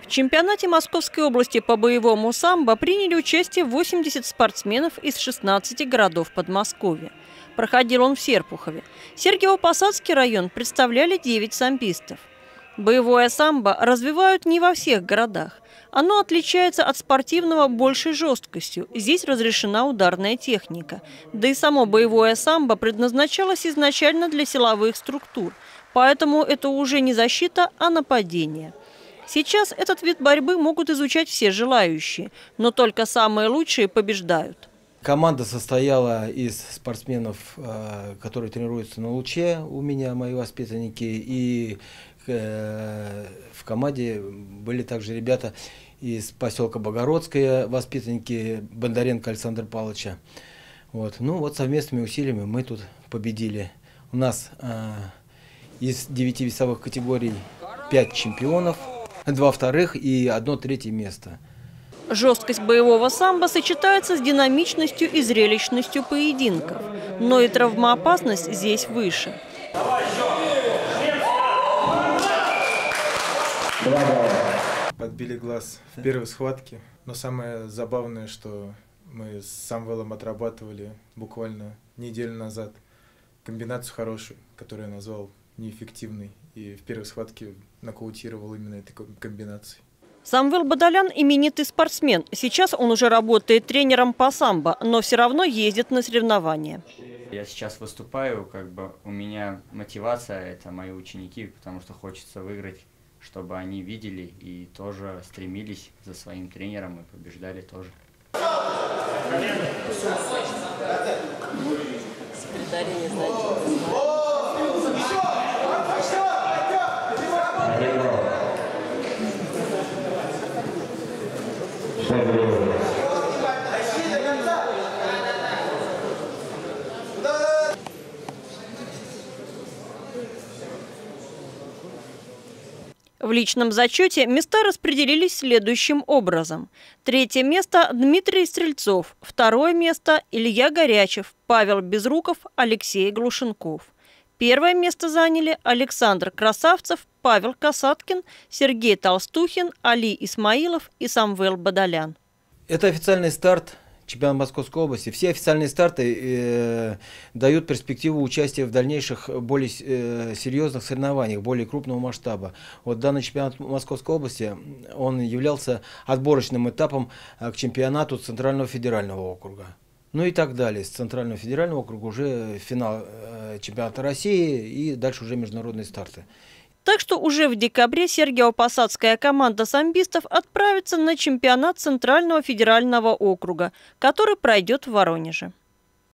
В чемпионате Московской области по боевому самбо приняли участие 80 спортсменов из 16 городов Подмосковья. Проходил он в Серпухове. Сергиево-Посадский район представляли 9 самбистов. Боевое самбо развивают не во всех городах. Оно отличается от спортивного большей жесткостью. Здесь разрешена ударная техника. Да и само боевое самбо предназначалось изначально для силовых структур. Поэтому это уже не защита, а нападение. Сейчас этот вид борьбы могут изучать все желающие, но только самые лучшие побеждают. Команда состояла из спортсменов, которые тренируются на Луче, у меня мои воспитанники, и в команде были также ребята из поселка Богородское, воспитанники Бондаренко Александра Павловича. Вот совместными усилиями мы тут победили. У нас из 9 весовых категорий 5 чемпионов, 2 вторых и 1 третье место. Жесткость боевого самбо сочетается с динамичностью и зрелищностью поединков, но и травмоопасность здесь выше. Подбили глаз в первой схватке, но самое забавное, что мы с Самвелом отрабатывали буквально неделю назад комбинацию хорошую, которую я назвал неэффективной, и в первой схватке нокаутировал именно этой комбинацией. Самвел Бадалян – именитый спортсмен. Сейчас он уже работает тренером по самбо, но все равно ездит на соревнования. Я сейчас выступаю, у меня мотивация – это мои ученики, потому что хочется выиграть, чтобы они видели и тоже стремились за своим тренером и побеждали тоже. В личном зачете места распределились следующим образом. 3-е место – Дмитрий Стрельцов, 2-е место – Илья Горячев, Павел Безруков, Алексей Глушенков. 1-е место заняли Александр Красавцев, Павел Касаткин, Сергей Толстухин, Али Исмаилов и Самвел Бадалян. Это официальный старт чемпионата Московской области. Все официальные старты дают перспективу участия в дальнейших более серьезных соревнованиях, более крупного масштаба. Вот данный чемпионат Московской области, он являлся отборочным этапом к чемпионату Центрального федерального округа. Ну и так далее. С Центрального федерального округа уже финал чемпионата России и дальше уже международные старты. Так что уже в декабре Сергиево-Посадская команда самбистов отправится на чемпионат Центрального федерального округа, который пройдет в Воронеже.